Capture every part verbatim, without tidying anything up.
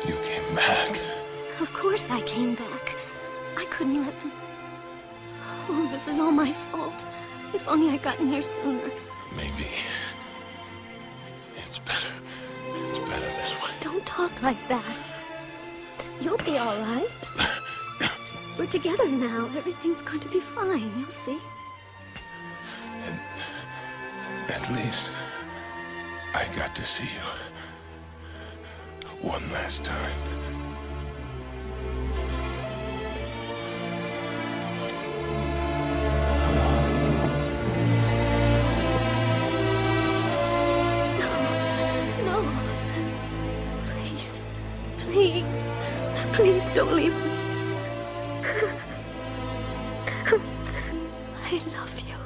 You came back. Of course I came back. I couldn't let them... Oh, this is all my fault. If only I'd gotten here sooner. Maybe. It's better. It's better this way. Don't talk like that. You'll be all right. We're together now. Everything's going to be fine. You'll see. And at least I got to see you one last time. Please don't leave me. I love you.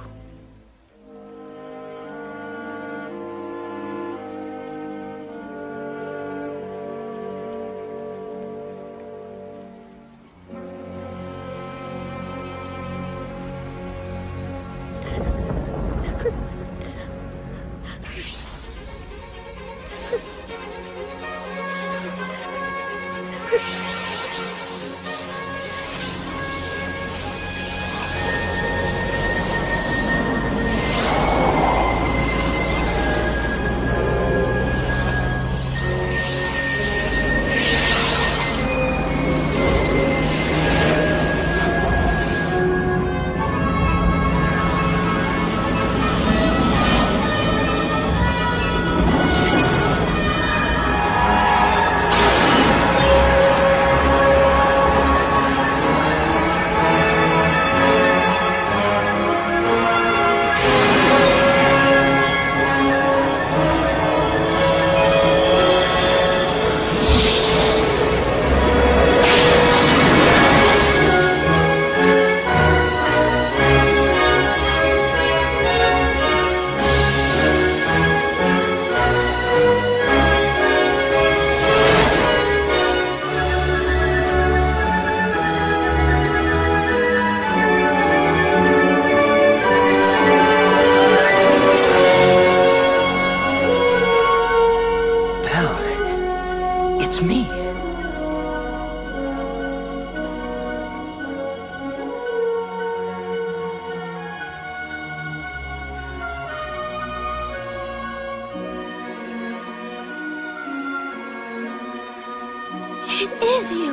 It is you.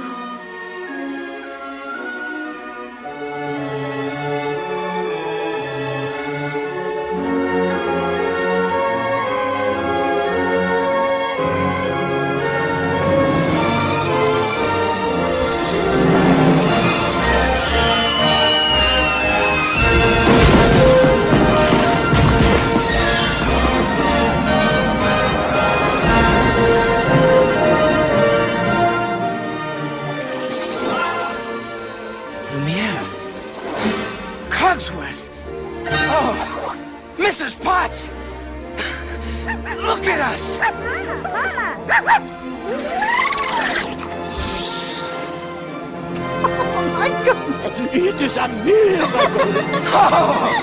Missus Potts! Look at us! Mama, Mama! Oh, my goodness! It is a miracle! Oh.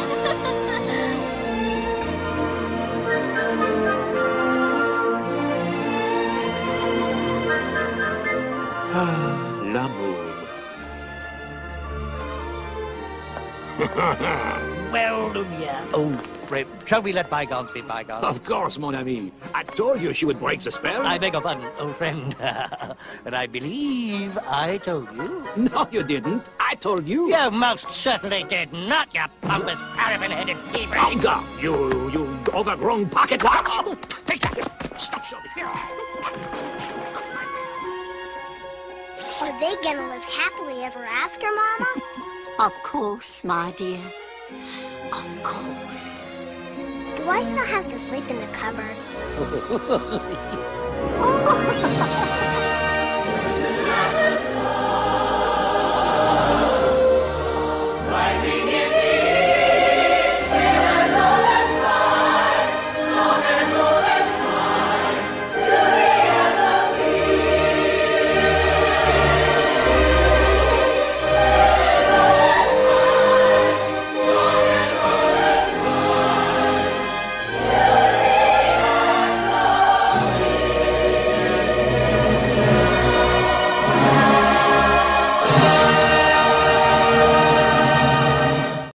Ah, l'amour. Well, Lumiere, old friend, shall we let bygones be bygones? Of course, mon ami. I told you she would break the spell. I beg your pardon, old friend. But I believe I told you. No, you didn't. I told you. You most certainly did not, you pompous, paraffin-headed keeper. Olga, you, you overgrown pocket watch. Oh, take that. Stop shoving. Here. Are they gonna live happily ever after, Mama? Of course, my dear. Of course. Do I still have to sleep in the cupboard?